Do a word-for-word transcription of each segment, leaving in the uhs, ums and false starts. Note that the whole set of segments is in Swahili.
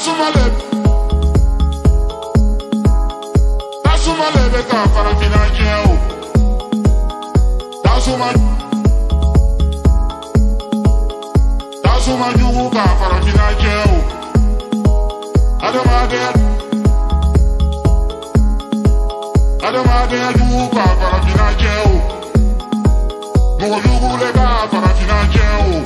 Tasumale, tasumale beka farafina jeo. Tasuma, tasuma jugu ka farafina jeo. Adamade, adamade jugu ka farafina jeo. Mugu jugu le ka farafina jeo.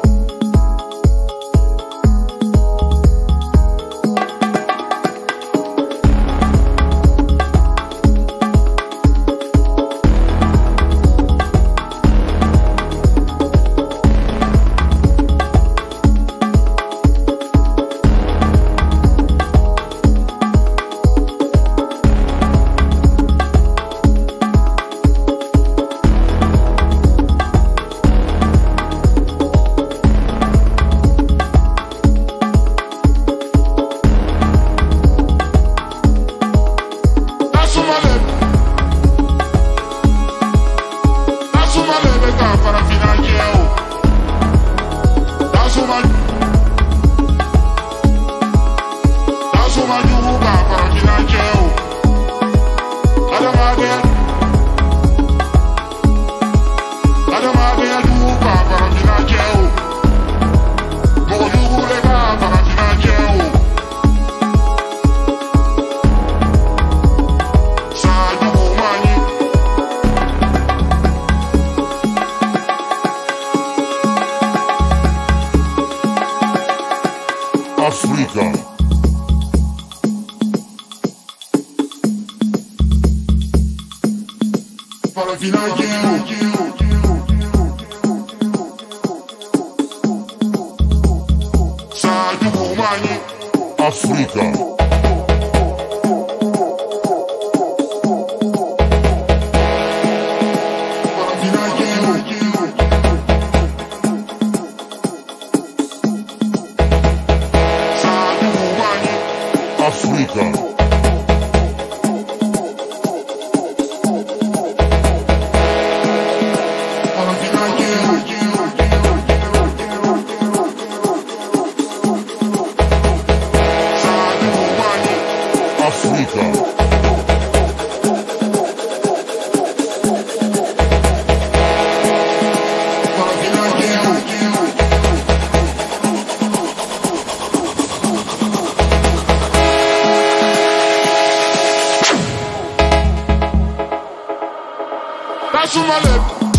Africa. Farafina jeo. Saju kumani. Africa. Africa. Africa. Tasumale,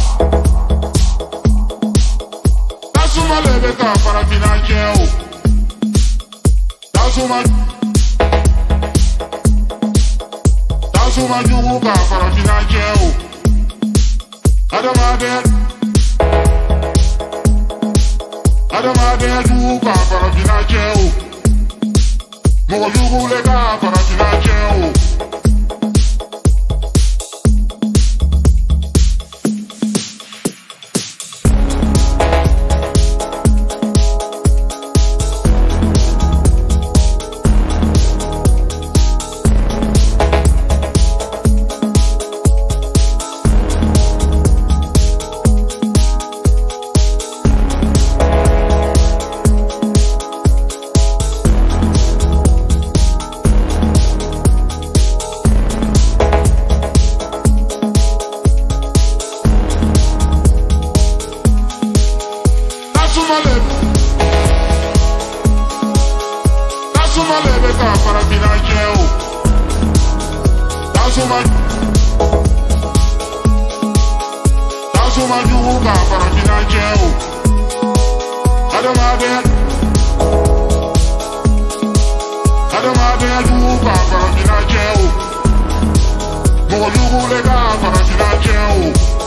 tasumale beka farafina jeo. Tasuma, tasuma jugu ka farafina jeo. Adamade, adamade jugu ka farafina jeo. Mugu jugu le ka farafina jeo. Tasumale beka farafina jeo. Tasuma, tasuma jugu ka farafina jeo. Adamade, adamade jugu ka farafina jeo. Mugu jugu le ka farafina jeo.